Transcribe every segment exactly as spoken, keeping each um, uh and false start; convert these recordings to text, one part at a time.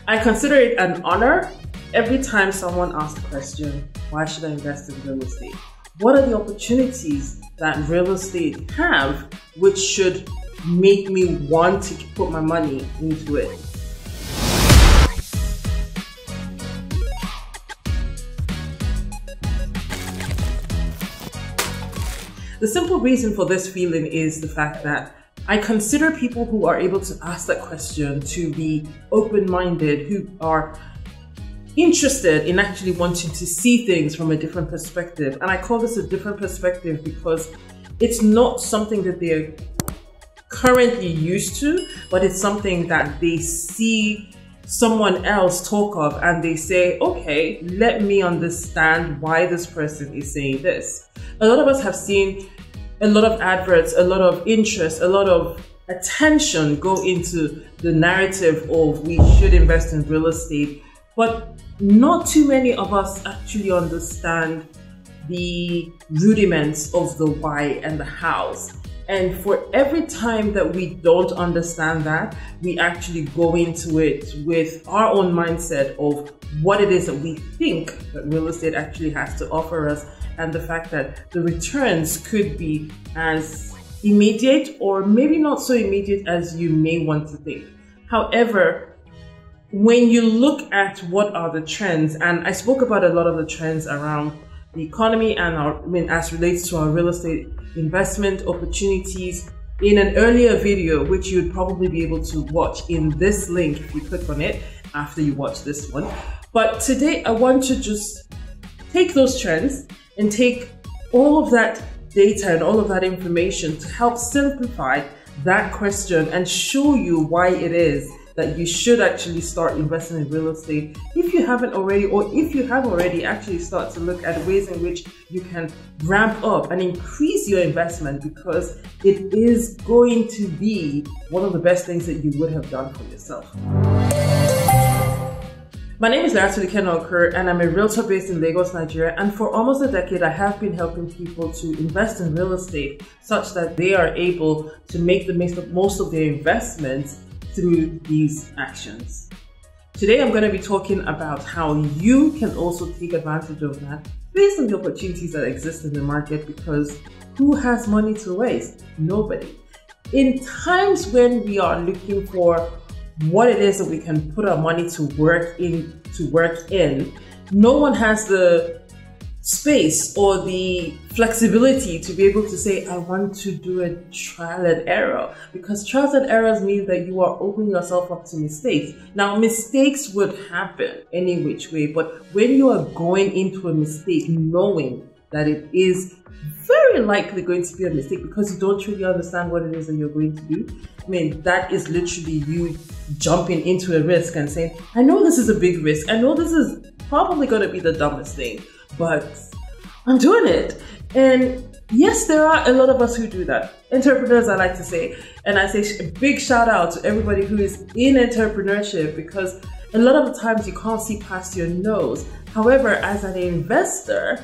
I consider it an honor every time someone asks the question, why should I invest in real estate? What are the opportunities that real estate have which should make me want to put my money into it? The simple reason for this feeling is the fact that I consider people who are able to ask that question to be open-minded, who are interested in actually wanting to see things from a different perspective. And I call this a different perspective because it's not something that they're currently used to, but it's something that they see someone else talk of and they say, okay, let me understand why this person is saying this. A lot of us have seen a lot of adverts, a lot of interest, a lot of attention go into the narrative of we should invest in real estate, but not too many of us actually understand the rudiments of the why and the hows. And for every time that we don't understand that, we actually go into it with our own mindset of what it is that we think that real estate actually has to offer us, and the fact that the returns could be as immediate or maybe not so immediate as you may want to think. However, when you look at what are the trends, and I spoke about a lot of the trends around the economy and our, I mean, as relates to our real estate investment opportunities in an earlier video, which you'd probably be able to watch in this link if you click on it after you watch this one. But today I want to just take those trends and take all of that data and all of that information to help simplify that question and show you why it is that you should actually start investing in real estate. If you haven't already, or if you have already, actually start to look at ways in which you can ramp up and increase your investment, because it is going to be one of the best things that you would have done for yourself. My name is Layatulike, and I'm a realtor based in Lagos, Nigeria, and for almost a decade I have been helping people to invest in real estate such that they are able to make the most of their investments through these actions. Today I'm going to be talking about how you can also take advantage of that based on the opportunities that exist in the market, because who has money to waste? Nobody. In times when we are looking for what it is that we can put our money to work in, to work in, no one has the space or the flexibility to be able to say, I want to do a trial and error, because trials and errors mean that you are opening yourself up to mistakes. Now, mistakes would happen any which way, but when you are going into a mistake knowing that it is very likely going to be a mistake because you don't truly understand what it is that you're going to do, I mean, that is literally you jumping into a risk and saying, I know this is a big risk, I know this is probably going to be the dumbest thing, but I'm doing it. And yes, there are a lot of us who do that. Entrepreneurs, I like to say. And I say a big shout out to everybody who is in entrepreneurship, because a lot of the times you can't see past your nose. However, as an investor,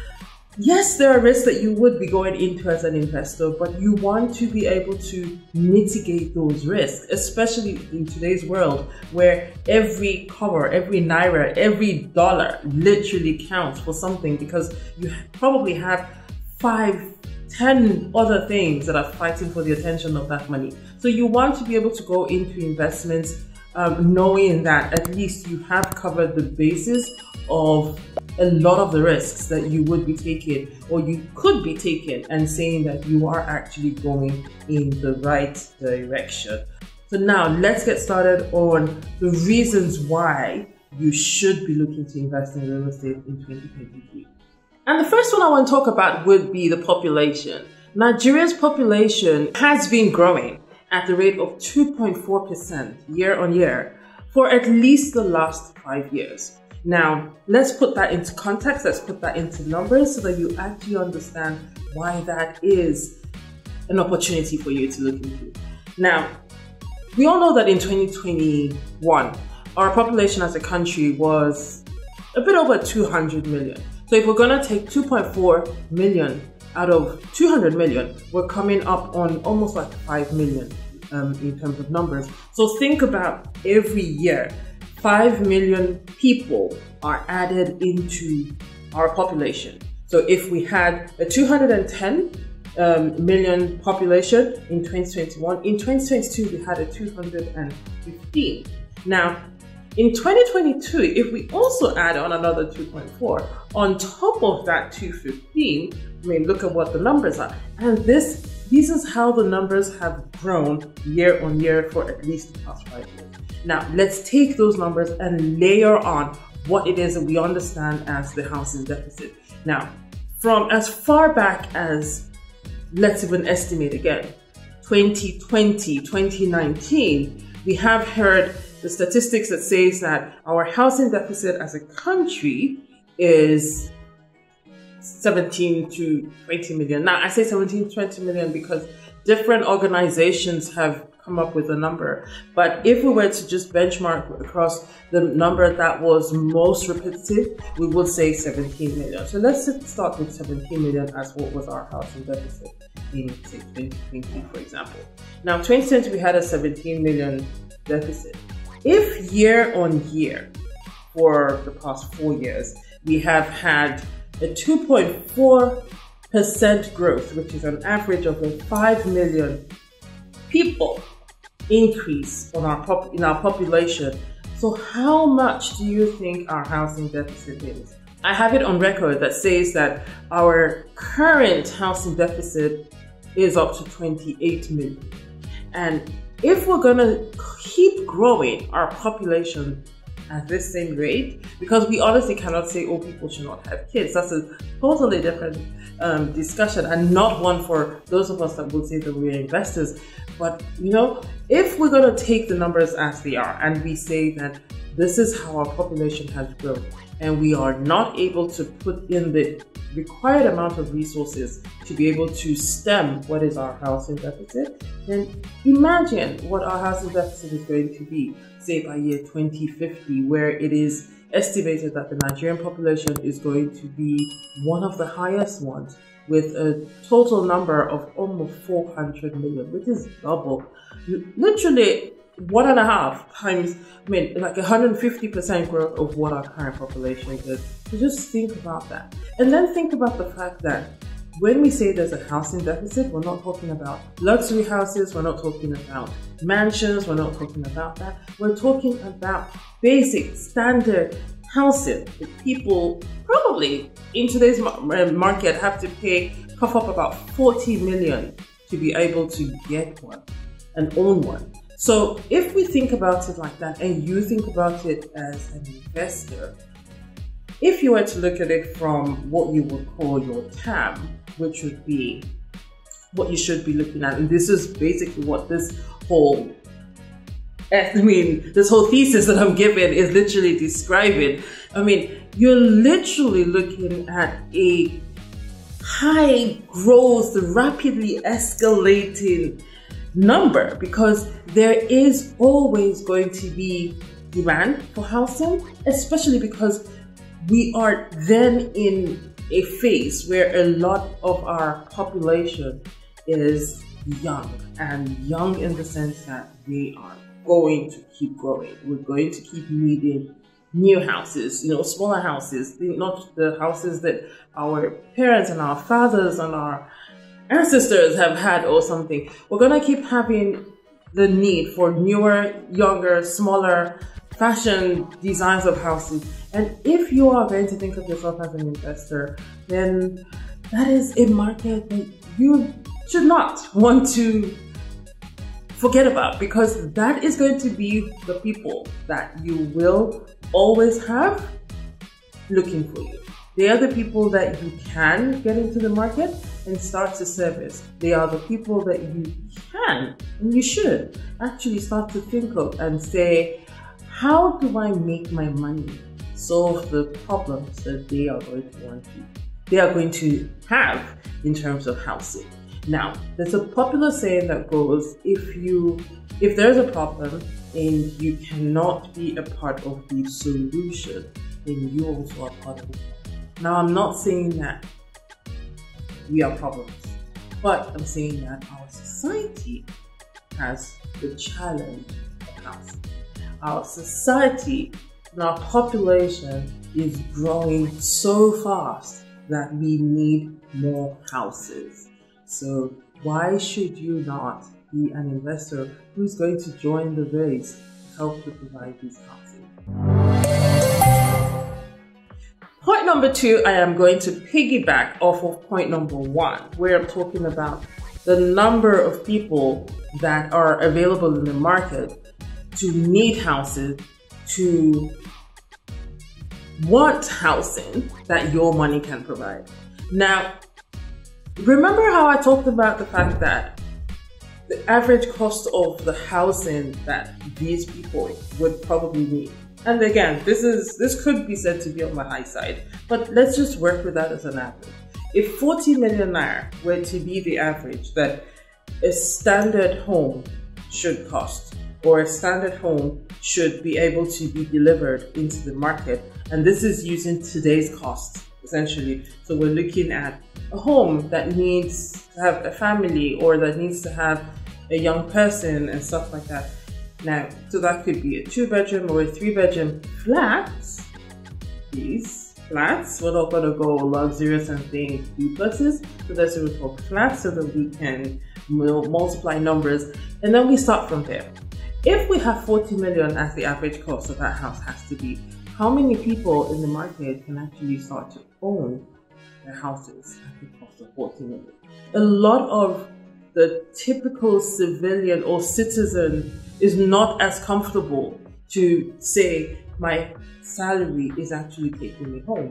yes, there are risks that you would be going into as an investor, but you want to be able to mitigate those risks, especially in today's world where every cover, every naira, every dollar literally counts for something, because you probably have five, ten other things that are fighting for the attention of that money. So you want to be able to go into investments um, knowing that at least you have covered the basis of a lot of the risks that you would be taking, or you could be taking, and saying that you are actually going in the right direction. So now let's get started on the reasons why you should be looking to invest in real estate in twenty twenty-three. And the first one I want to talk about would be the population. Nigeria's population has been growing at the rate of two point four percent year on year for at least the last five years. Now, let's put that into context, let's put that into numbers so that you actually understand why that is an opportunity for you to look into. Now, we all know that in twenty twenty-one, our population as a country was a bit over two hundred million. So if we're gonna take two point four million out of two hundred million, we're coming up on almost like five million um, in terms of numbers. So think about every year, five million people are added into our population. So if we had a two hundred ten um, million population in twenty twenty-one, in twenty twenty-two we had a two hundred fifteen. Now, in twenty twenty-two, if we also add on another two point four on top of that two hundred fifteen, I mean, look at what the numbers are. And this this is how the numbers have grown year on year for at least the past five years. Now, let's take those numbers and layer on what it is that we understand as the housing deficit. Now, from as far back as, let's even estimate again, twenty twenty, twenty nineteen, we have heard the statistics that says that our housing deficit as a country is seventeen to twenty million. Now, I say seventeen to twenty million because different organizations have come up with a number. But if we were to just benchmark across the number that was most repetitive, we would say seventeen million. So let's start with seventeen million as what was our housing deficit in, say, twenty twenty, for example. Now, twenty twenty, we had a seventeen million deficit. If year on year, for the past four years, we have had a two point four percent growth, which is an average of a five million people increase on our pop in our population. So how much do you think our housing deficit is? I have it on record that says that our current housing deficit is up to twenty-eight million. And if we're gonna keep growing our population at this same rate, because we honestly cannot say, oh, people should not have kids. That's a totally different um, discussion, and not one for those of us that would say that we're investors. But, you know, if we're going to take the numbers as they are and we say that this is how our population has grown and we are not able to put in the required amount of resources to be able to stem what is our housing deficit, then imagine what our housing deficit is going to be, say by year twenty fifty, where it is estimated that the Nigerian population is going to be one of the highest ones, with a total number of almost four hundred million, which is double, literally one and a half times, I mean, like one hundred fifty percent growth of what our current population is. So just think about that. And then think about the fact that when we say there's a housing deficit, we're not talking about luxury houses, we're not talking about mansions, we're not talking about that. We're talking about basic, standard housing that people probably in today's market have to pay, cough up about forty million to be able to get one and own one. So if we think about it like that, and you think about it as an investor, if you were to look at it from what you would call your T A M, which would be what you should be looking at, and this is basically what this whole, I mean, this whole thesis that I'm giving is literally describing. I mean, you're literally looking at a high growth, rapidly escalating number, because there is always going to be demand for housing, especially because we are then in a phase where a lot of our population is young, and young in the sense that they are going to keep growing. We're going to keep needing new houses, you know, smaller houses, not the houses that our parents and our fathers and our ancestors have had or something. We're gonna keep having the need for newer, younger, smaller fashion designs of houses. And if you are going to think of yourself as an investor, then that is a market that you should not want to forget about, because that is going to be the people that you will always have looking for you. They are the people that you can get into the market and start to service. They are the people that you can and you should actually start to think of and say, how do I make my money solve the problems that they are going to want to, they are going to have in terms of housing? Now, there's a popular saying that goes, if you, if there's a problem and you cannot be a part of the solution, then you also are part of it. Now, I'm not saying that we are problems, but I'm saying that our society has the challenge of housing. our society and our population is growing so fast that we need more houses. So why should you not be an investor who's going to join the race to help to provide these houses? Point number two, I am going to piggyback off of point number one, where I'm talking about the number of people that are available in the market to need houses, to want housing that your money can provide. Now, remember how I talked about the fact that the average cost of the housing that these people would probably need. And again, this is this could be said to be on the high side, but let's just work with that as an average. If forty million naira were to be the average that a standard home should cost, or a standard home should be able to be delivered into the market, and this is using today's costs essentially. So we're looking at a home that needs to have a family, or that needs to have a young person and stuff like that. Now, so that could be a two bedroom or a three bedroom flat. These flats, we're not gonna go luxurious and think duplexes, so that's what we call flats, so that we can multiply numbers, and then we start from there. If we have forty million as the average cost of that house has to be, how many people in the market can actually start to own their houses at the cost of forty million? A lot of the typical civilian or citizen is not as comfortable to say my salary is actually taking me home.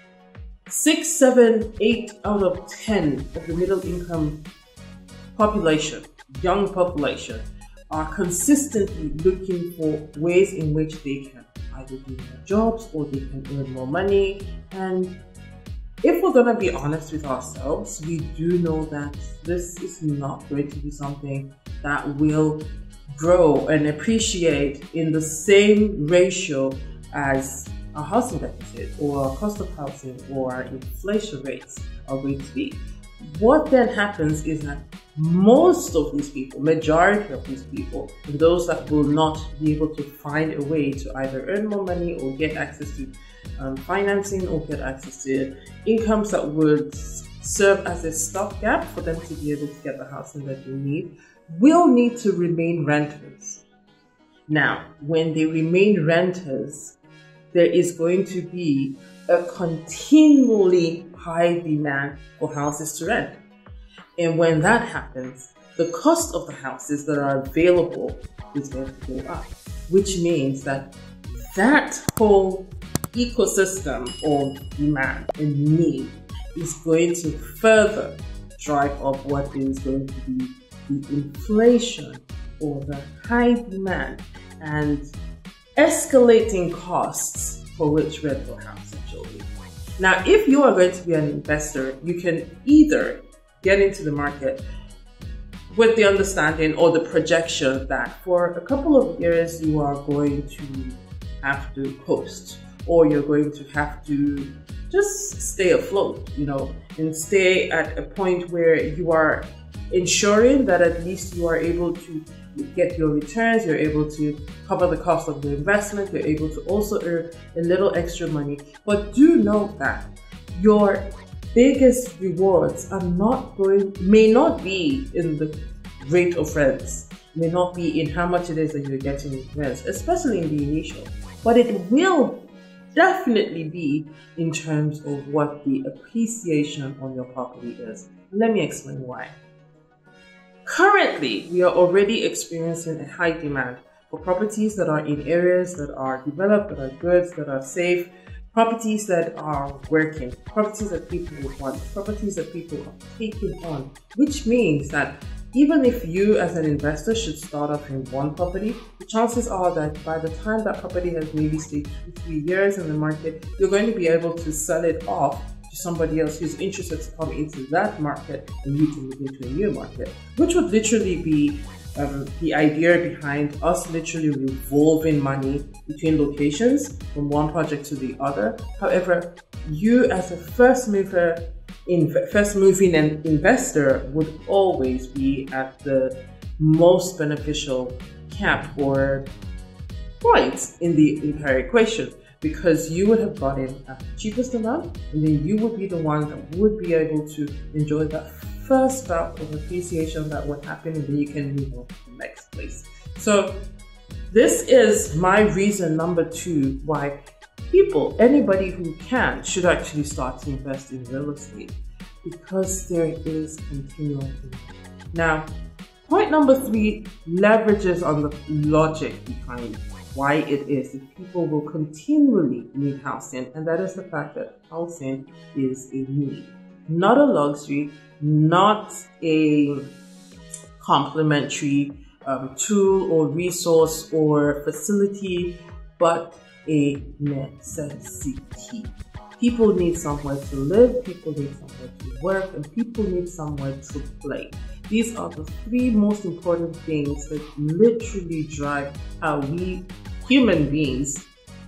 Six, seven, eight out of ten of the middle income population, young population, are consistently looking for ways in which they can either do more jobs or they can earn more money. And if we're gonna be honest with ourselves, we do know that this is not going to be something that will grow and appreciate in the same ratio as our housing deficit or our cost of housing or our inflation rates are going to be. What then happens is that most of these people, majority of these people, those that will not be able to find a way to either earn more money or get access to um, financing or get access to incomes that would serve as a stopgap for them to be able to get the housing that they need, will need to remain renters. Now, when they remain renters, there is going to be a continually high demand for houses to rent. And when that happens, the cost of the houses that are available is going to go up, which means that that whole ecosystem of demand and need is going to further drive up what is going to be the inflation or the high demand and escalating costs for which rental housing shall be. Now, if you are going to be an investor, you can either get into the market with the understanding or the projection that for a couple of years you are going to have to coast, or you're going to have to just stay afloat, you know, and stay at a point where you are ensuring that at least you are able to get your returns, you're able to cover the cost of the investment, you're able to also earn a little extra money. But do note that your biggest rewards are not going, may not be in the rate of rents, may not be in how much it is that you're getting in rents, especially in the initial, but it will definitely be in terms of what the appreciation on your property is. Let me explain why. Currently, we are already experiencing a high demand for properties that are in areas that are developed, that are good, that are safe, properties that are working, properties that people want, properties that people are taking on, which means that even if you as an investor should start off in one property, the chances are that by the time that property has maybe stayed two, three years in the market, you're going to be able to sell it off to somebody else who's interested to come into that market, and you can move into a new market, which would literally be um, the idea behind us literally revolving money between locations from one project to the other. However, you as a first mover, in first moving and investor would always be at the most beneficial cap or points in the entire equation, because you would have bought in at the cheapest amount, and then you would be the one that would be able to enjoy that first bout of appreciation that would happen, and then you can move on to the next place. So this is my reason number two why people, anybody who can, should actually start to invest in real estate, because there is continual demand. Now, point number three leverages on the logic behind why it is that people will continually need housing, and that is the fact that housing is a need, not a luxury, not a complementary um, tool or resource or facility, but a necessity. People need somewhere to live, people need somewhere to work, and people need somewhere to play. These are the three most important things that literally drive how we human beings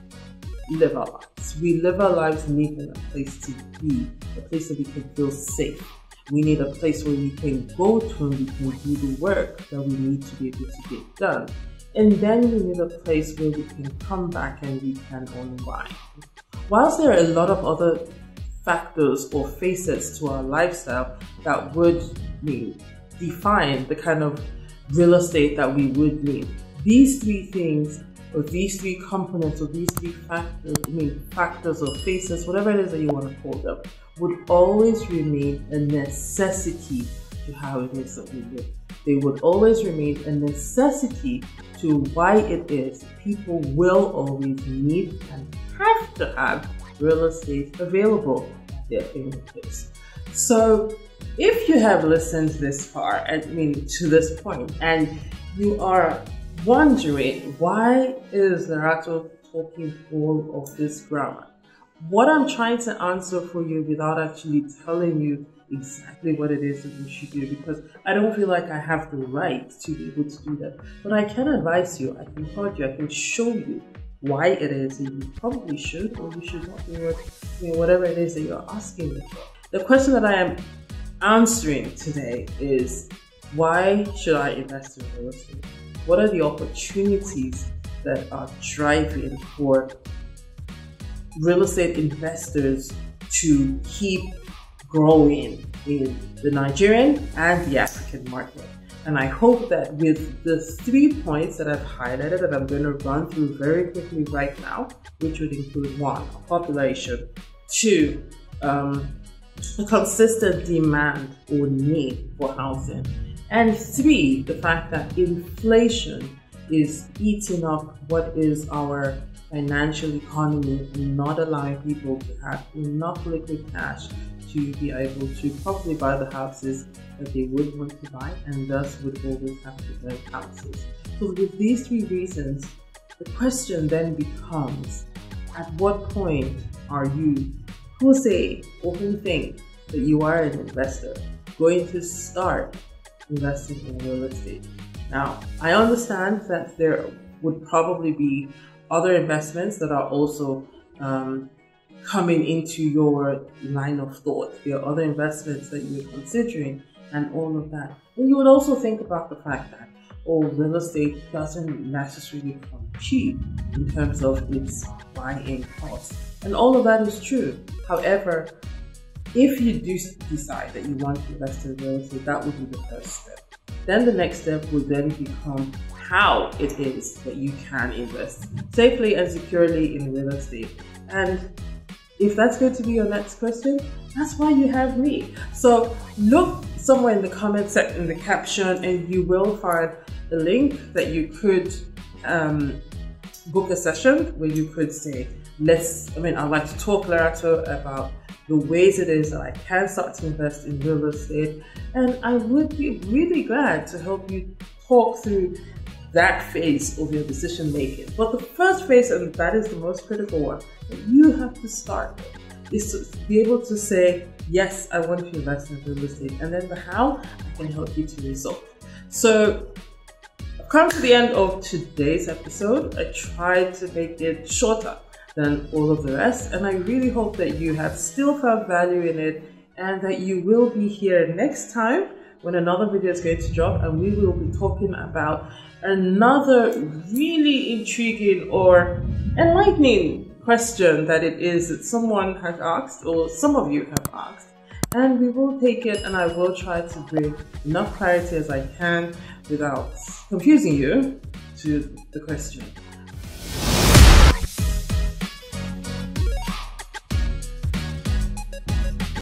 live our lives. We live our lives needing a place to be, a place that we can feel safe. We need a place where we can go to and we can do the work that we need to be able to get done. And then we need a place where we can come back and we can unwind. Whilst there are a lot of other factors or facets to our lifestyle that would mean, define the kind of real estate that we would need, these three things, or these three components, or these three factors, I mean factors or faces, whatever it is that you want to call them, would always remain a necessity to how it is that we live. They would always remain a necessity to why it is people will always need and have to have real estate available at their fingertips. So if you have listened this far, I mean to this point, and you are wondering why is Lerato talking all of this grammar, what I'm trying to answer for you without actually telling you exactly what it is that you should do, because I don't feel like I have the right to be able to do that. But I can advise you, I can guide you, I can show you why it is that you probably should or you should not do what, you know, whatever it is that you're asking me for. The question that I am answering today is, why should I invest in real estate? What are the opportunities that are driving for real estate investors to keep growing in the Nigerian and the African market? And I hope that with the three points that I've highlighted that I'm going to run through very quickly right now, which would include one, population, two, um, a consistent demand or need for housing, and three, the fact that inflation is eating up what is our financial economy and not allowing people to have enough liquid cash to be able to properly buy the houses that they would want to buy, and thus would always have to rent houses. So with these three reasons, the question then becomes, at what point are you, who say or who think that you are an investor, going to start investing in real estate? Now, I understand that there would probably be other investments that are also um, coming into your line of thought. There are other investments that you're considering and all of that. And you would also think about the fact that, oh, real estate doesn't necessarily come cheap in terms of its buying cost. And all of that is true. However, if you do decide that you want to invest in real estate, that would be the first step. Then the next step would then become how it is that you can invest safely and securely in real estate. And if that's going to be your next question, that's why you have me. So look somewhere in the comment section, in the caption, and you will find a link that you could um, book a session where you could say, let's, I mean, I'd like to talk, Lerato, about the ways it is that I can start to invest in real estate. And I would be really glad to help you talk through that phase of your decision making. But the first phase, and that is the most critical one, that you have to start with, is to be able to say, yes, I want to invest in real estate. And then the how, I can help you to resolve. So I've come to the end of today's episode. I tried to make it shorter than all of the rest, and I really hope that you have still found value in it, and that you will be here next time when another video is going to drop, and we will be talking about another really intriguing or enlightening question that it is that someone has asked, or some of you have asked, and we will take it, and I will try to bring enough clarity as I can without confusing you to the question.